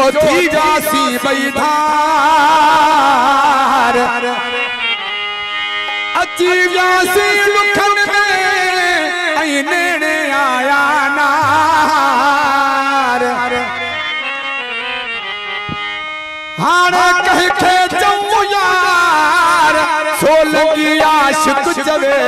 थी जासी बैधार अची व्यासी लुखन में ऐं नेड़े आया नार हाणे कंहिंखे चऊं यार सोलंगी आशिक़ चवे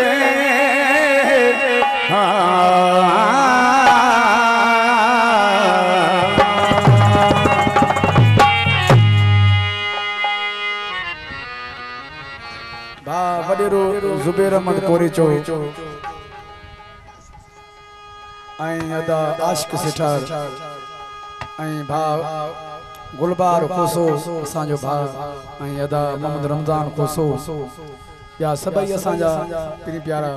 वडेरो ज़ुबैर अहमद कोरेचो ऐं अदा आशिक़ सिठार ऐं भाउ गुलबार खोसो असांजो भाउ ऐं अदा मोहम्मद रमज़ान खोसो या सभई असांजा पिरी प्यारा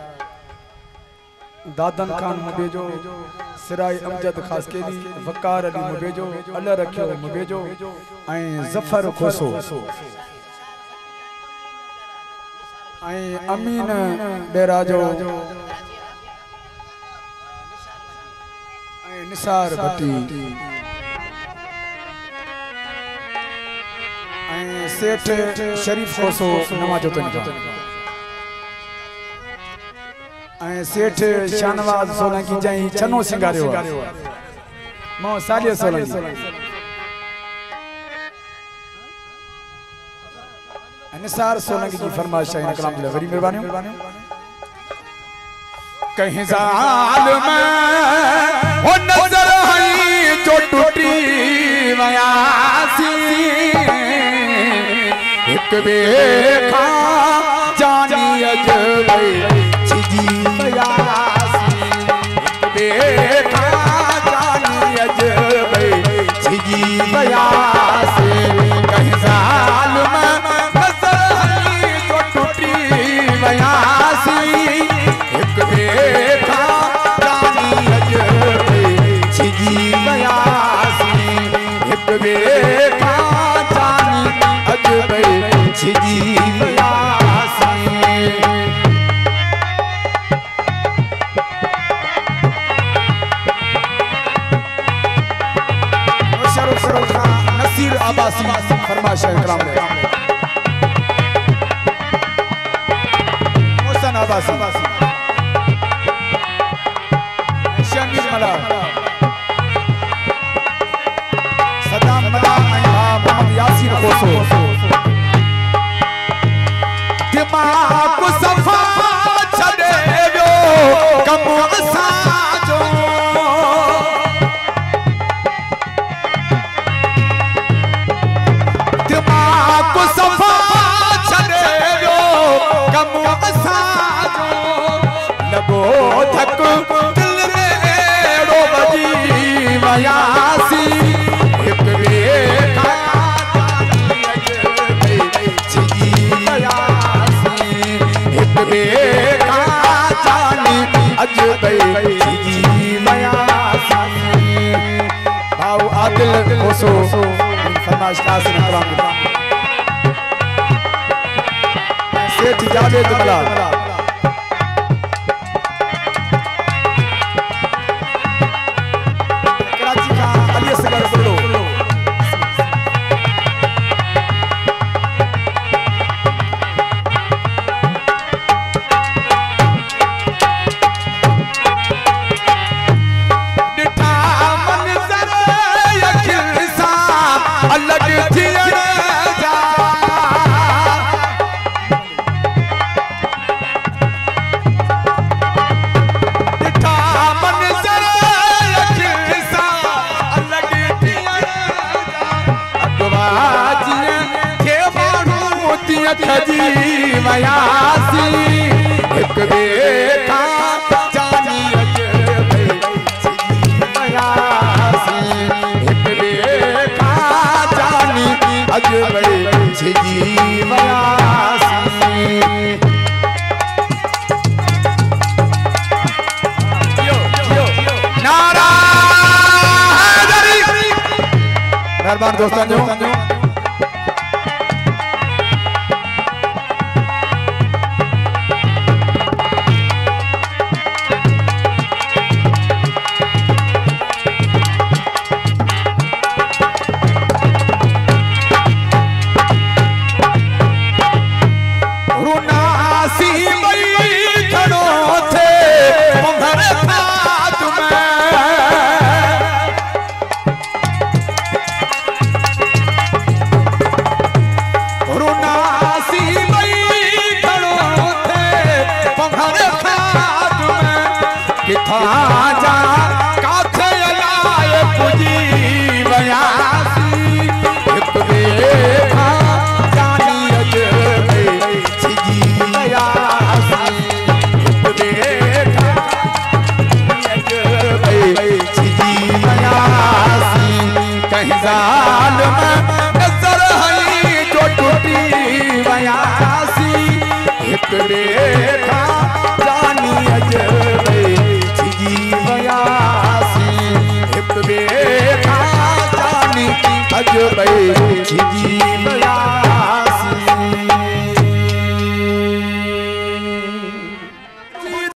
दादन खान मुबेजो सिराई अमजद ख़ासकेली वकार अली मुबेजो अल रखियो मुबेजो ऐं ज़फ़र खोसो ऐं अमीन बेराजो ऐं निसार भट्टी ऐं सेठ शरीफ खोसो नवाजो तंजा ऐं सेठ शानवाज सोलंकी जई चनो सिंगारियो मो सालिया सोलंकी निसार सोलंकी की फरमाइश है कलाम ले वरी मेहरबानी कहीं जाल में वो नजर है जो टूटी वयासी एक बेखा जानी अजबई छिजी वयासी एक बेखा जानी अजबई छिजी वयासी कहीं जाल में एक बेखा जानी अजबई छिजी वयासी एक बेखा जानी अजबई छिजी वयासी नसीर आबासी फरमाइश है कलाम ले आबासी शमीर मला सदाम मला मोहम्मद यासीन खोसो दिमाग सफा छड़े वियो कम असांजो दिमाग सफा छड़े वियो कम असांजो लगो धक दिल में एड़ो बजी वयासी एक बेखा जानी अजबई छिजी वयासी एक बेखा जानी अजबई छिजी वयासी भाऊ आदिल खोसो फरमाइश कासिम कराम सेठ जावेद मला खजी वयासी एक बेखा जानी अजबई छिजी वयासी एक बेखा जानी अजबई छिजी वयासी नारा हैदरी मेहरबान दोस्तों कंहिं ज़ालिम नज़र हई जो टुटी वयासी हिक ॿिए खां जानी अजबे छिजी वयासी हिक ॿिए खां जानी अजबे छिजी वयासी।